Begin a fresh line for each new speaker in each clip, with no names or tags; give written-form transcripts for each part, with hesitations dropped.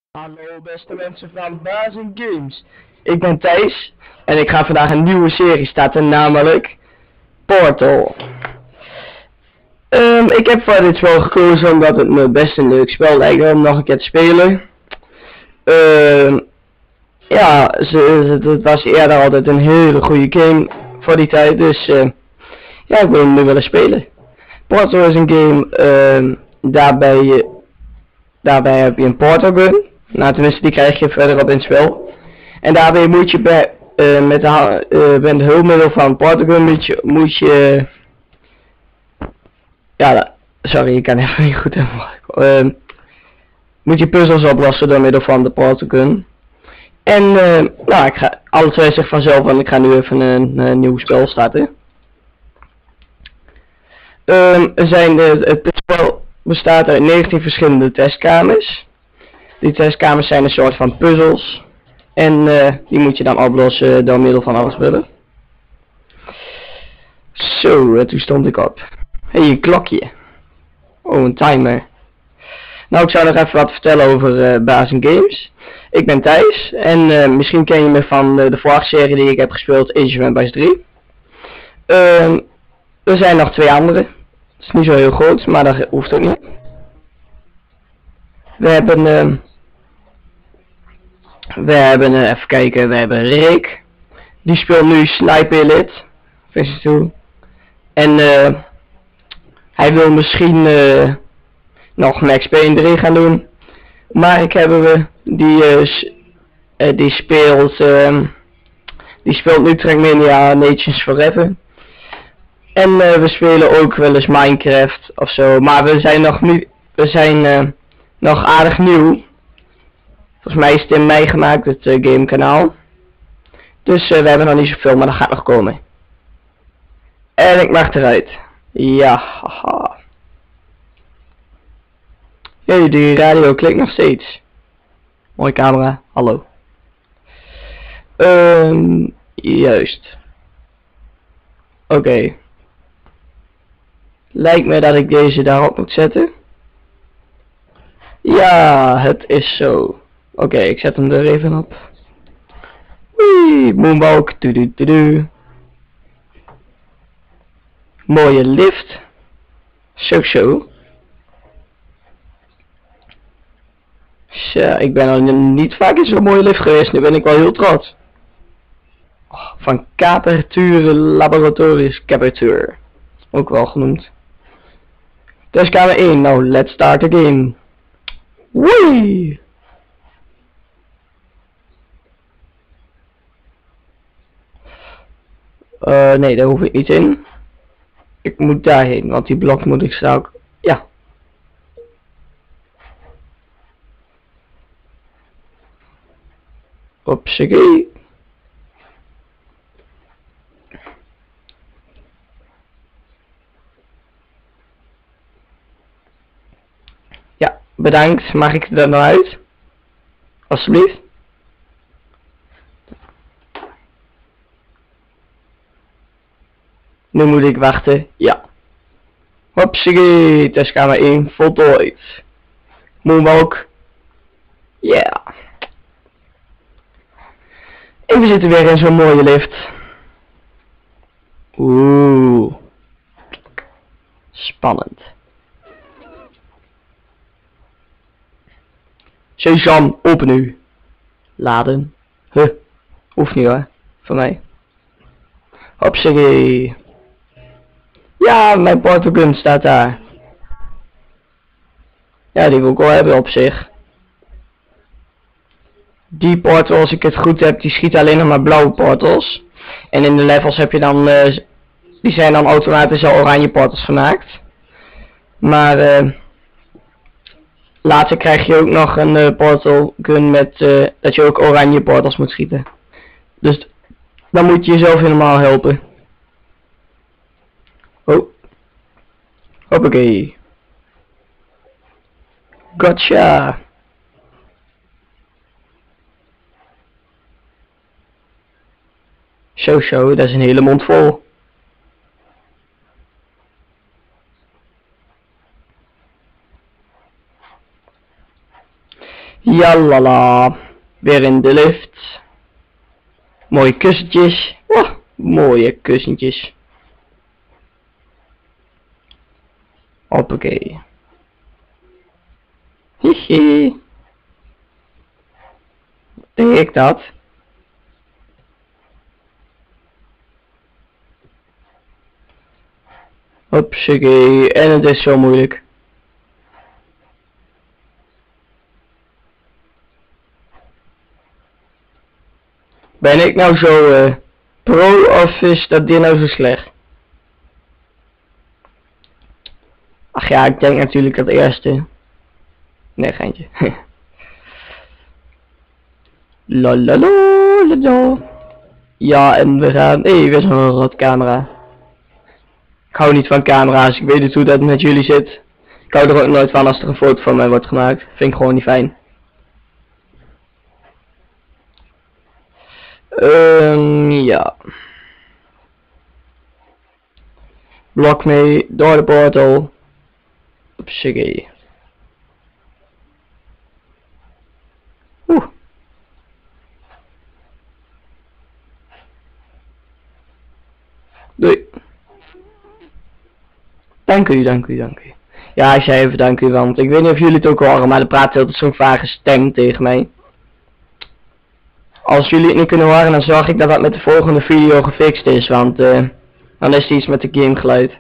Hallo beste mensen van Baas Games. Ik ben Thijs en ik ga vandaag een nieuwe serie starten, namelijk Portal. Ik heb voor dit spel gekozen omdat het me best een leuk spel lijkt om nog een keer te spelen. Ja, het was eerder altijd een hele goede game voor die tijd, dus ja, ik wil hem nu willen spelen. Portal is een game, daarbij heb je een portal gun. Nou, tenminste, die krijg je verderop in het spel. En daarbij moet je met de hulpmiddel van portal gun moet je ja, sorry, ik kan even niet goed helemaal. Moet je puzzels oplossen door middel van de portal gun. En nou, ik ga alle twee zich vanzelf, want ik ga nu even een nieuw spel starten. Het spel bestaat uit 19 verschillende testkamers. Die testkamers zijn een soort van puzzels. En die moet je dan oplossen door middel van alle spullen. Zo, toen stond ik op. Hé, een klokje. Oh, een timer. Nou, ik zou nog even wat vertellen over Baas Games. Ik ben Thijs en misschien ken je me van de vorige serie die ik heb gespeeld, Age of Empires 3. Er zijn nog twee andere. Het is niet zo heel groot, maar dat hoeft ook niet. We hebben, even kijken, we hebben Rick. Die speelt nu Sniper Elite versus 2. En hij wil misschien nog Max Payne 3 gaan doen. Mark hebben we, die speelt nu Trackmania Nations Forever. En we spelen ook wel eens Minecraft of zo, maar we zijn nog aardig nieuw. Volgens mij is het in mei gemaakt, het gamekanaal. Dus we hebben nog niet zoveel, maar dat gaat nog komen. En ik mag eruit. Ja, haha. Jee, die radio klikt nog steeds. Mooie camera, hallo. Juist. Oké. Lijkt me dat ik deze daarop moet zetten. Ja, het is zo. Oké, ik zet hem er even op. Wee, moonwalk, Mooie lift. Zo. Ja, ik ben al niet vaak in zo'n mooie lift geweest, nu ben ik wel heel trots. Oh, van Caperture Laboratories Caperture. Ook wel genoemd. Testkamer 1, nou let's start the game. Wee! Nee, daar hoef ik niet in. Ik moet daarheen, want die blok moet ik straks. Ja. Hopsakee. Ja, bedankt. Mag ik er nou uit? Alsjeblieft. Nu moet ik wachten. Ja. Hopsakee. Testkamer 1 voltooid. Moonwalk. Ja. Yeah. En we zitten weer in zo'n mooie lift. Oeh. Spannend. Sesam, open nu. Laden. Hoeft niet hoor. Voor mij. Hopsakee. Ja, mijn portal gun staat daar. Ja, die wil ik wel hebben op zich. Die portal, als ik het goed heb, die schiet alleen nog maar blauwe portals. En in de levels heb je dan, die zijn dan automatisch al oranje portals gemaakt. Maar later krijg je ook nog een portal gun met dat je ook oranje portals moet schieten. Dus dan moet je jezelf helemaal helpen. Oh. Hoppakee. Gotcha. Zo, dat is een hele mond vol. Jalala. Weer in de lift. Mooie kussentjes. Oh, mooie kussentjes. Hoppakee. Hihi. Deed ik dat? Hoppakee. En het is zo moeilijk. Ben ik nou zo pro of is dat dit nou zo slecht? Ach ja, ik denk natuurlijk het eerste. Nee, geintje. Lalalala. Ja, en we gaan even zo'n rotcamera. Ik hou niet van camera's, ik weet niet hoe dat met jullie zit. Ik hou er ook nooit van als er een foto van mij wordt gemaakt. Vind ik gewoon niet fijn. Ja. Blok mee door de portal. Opzikkie. Doei. Dank u, dank u, dank u. Ja, ik zei even dank u, want ik weet niet of jullie het ook horen, maar er praat altijd zo'n vage stem tegen mij. Als jullie het niet kunnen horen, dan zorg ik dat dat met de volgende video gefixt is, want dan is het iets met de gamegeluid.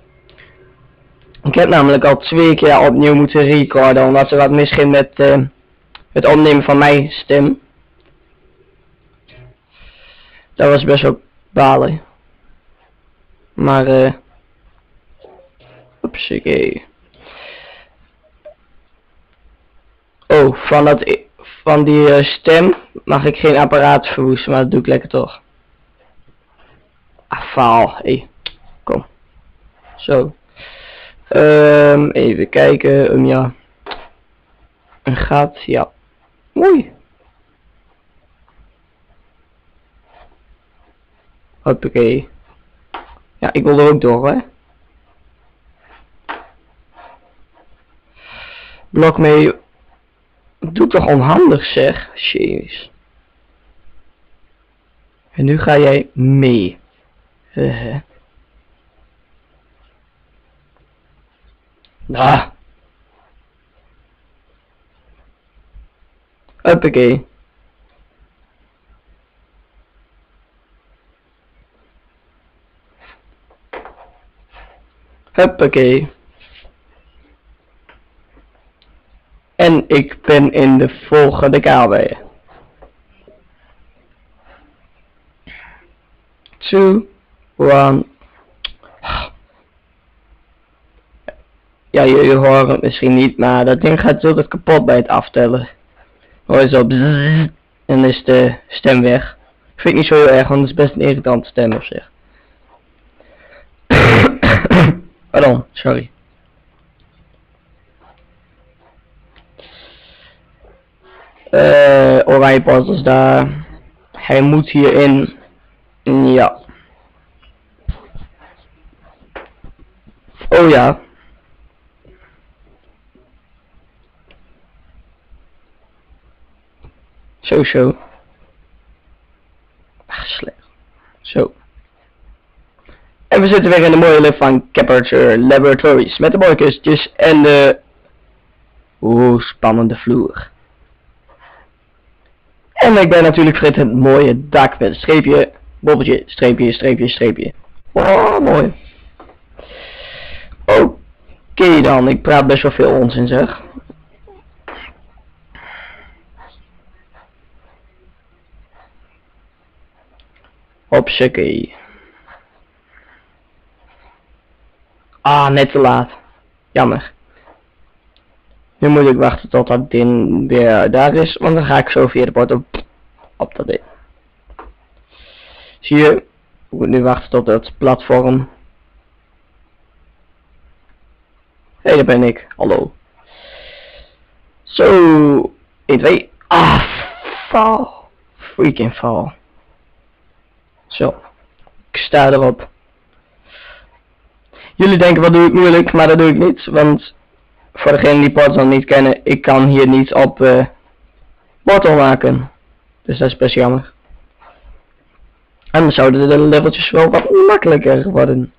Ik heb namelijk al 2 keer opnieuw moeten recorden, omdat er wat misging met het opnemen van mijn stem. Dat was best wel balen. Maar Oepsie. Oh, van die stem mag ik geen apparaat verwoesten, maar dat doe ik lekker toch. Ah, faal. Hey, kom. Zo. Even kijken. Ja. Een gat, ja. Mooi. Hoppakee. Ja, ik wil er ook door, hè. Blok mee. Doe toch onhandig, zeg. Jeez. En nu ga jij mee. Ah. Hoppakee. Hoppakee. En ik ben in de volgende kamer. 2, 1. Ja, jullie horen het misschien niet, maar dat ding gaat altijd kapot bij het aftellen. Hoor je zo bzzz, en is de stem weg. Vind ik niet zo heel erg, want het is best een irritante stem op zich. Pardon, sorry. Oranje puzzels daar. Hij moet hierin. Ja. Oh ja. Zo. Ach, slecht. Zo. En we zitten weer in de mooie lift van Aperture Laboratories. Met de mooie kustjes en de... spannende vloer. En ik ben natuurlijk vergeten het mooie dak met een streepje, bobbeltje, streepje. Oh, mooi. Oké dan, ik praat best wel veel onzin zeg. Hopsakee. Ah, net te laat. Jammer. Nu moet ik wachten tot dat ding weer daar is, want dan ga ik zo via de poort op dat ding. Zie je? Ik moet nu wachten tot het platform. Hé, daar ben ik. Hallo. Zo. 1, 2. Ah, val. Freaking val. Zo. Ik sta erop. Jullie denken, wat doe ik moeilijk, maar dat doe ik niet, want... Voor degenen die Portal niet kennen, ik kan hier niet op portal maken. Dus dat is best jammer. En dan zouden de leveltjes wel wat makkelijker worden.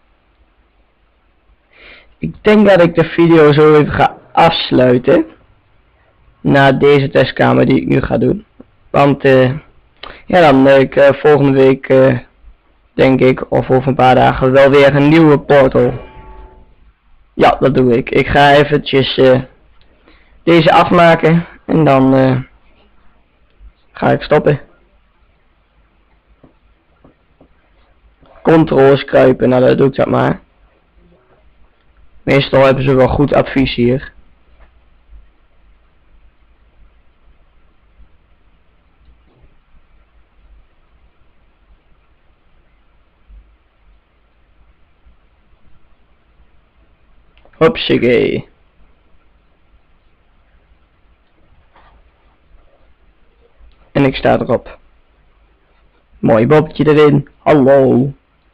Ik denk dat ik de video zo even ga afsluiten. Na deze testkamer die ik nu ga doen. Want ja, dan ik volgende week denk ik, of over een paar dagen, wel weer een nieuwe portal. Ja, dat doe ik. Ik ga eventjes deze afmaken en dan ga ik stoppen. Controls kruipen, nou dat doe ik dat maar. Meestal hebben ze wel goed advies hier. Hopsakee. En ik sta erop. Mooi bobbetje erin. Hallo.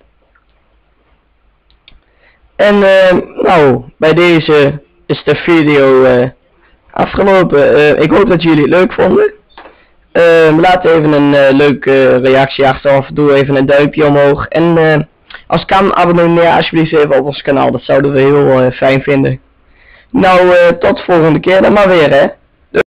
En nou, bij deze is de video afgelopen. Ik hoop dat jullie het leuk vonden. Laat even een leuke reactie achter of doe even een duimpje omhoog. En als kan, abonneer alsjeblieft even op ons kanaal. Dat zouden we heel fijn vinden. Nou, tot volgende keer dan maar weer, hè.